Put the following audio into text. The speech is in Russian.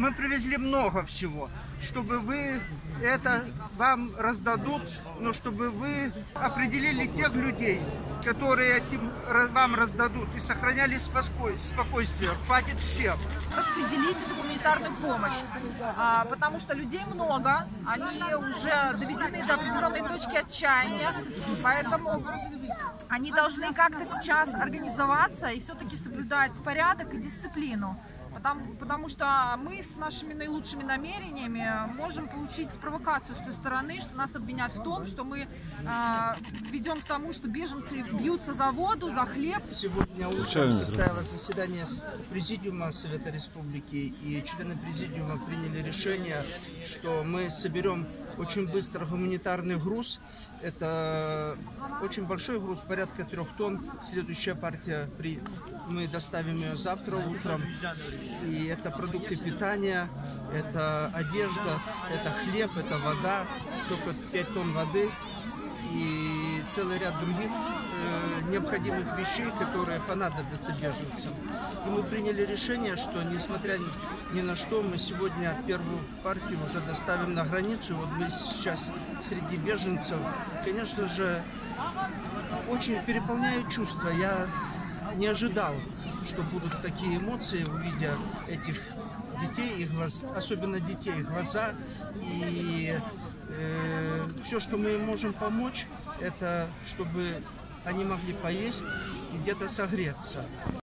Мы привезли много всего, чтобы вы это вам раздадут, но чтобы вы определили тех людей, которые этим вам раздадут, и сохраняли спокойствие. Хватит всем. Распределите гуманитарную помощь, потому что людей много, они уже доведены до определенной точки отчаяния, поэтому они должны как-то сейчас организоваться и все-таки соблюдать порядок и дисциплину. Потому что мы с нашими наилучшими намерениями можем получить провокацию с той стороны, что нас обвинят в том, что мы ведем к тому, что беженцы бьются за воду, за хлеб. Сегодня утром состоялось заседание Президиума Совета Республики, и члены Президиума приняли решение, что мы соберем очень быстро гуманитарный груз. Это очень большой груз, порядка 3 тонн. Следующая партия, мы доставим ее завтра утром. И это продукты питания, это одежда, это хлеб, это вода, только 5 тонн воды и целый ряд других необходимых вещей, которые понадобятся беженцам. И мы приняли решение, что несмотря ни на что, мы сегодня первую партию уже доставим на границу. Вот мы сейчас среди беженцев. Конечно же, очень переполняют чувства. Я не ожидал, что будут такие эмоции, увидя этих детей, их глаза, особенно детей, глаза. И все, что мы им можем помочь, это чтобы они могли поесть и где-то согреться.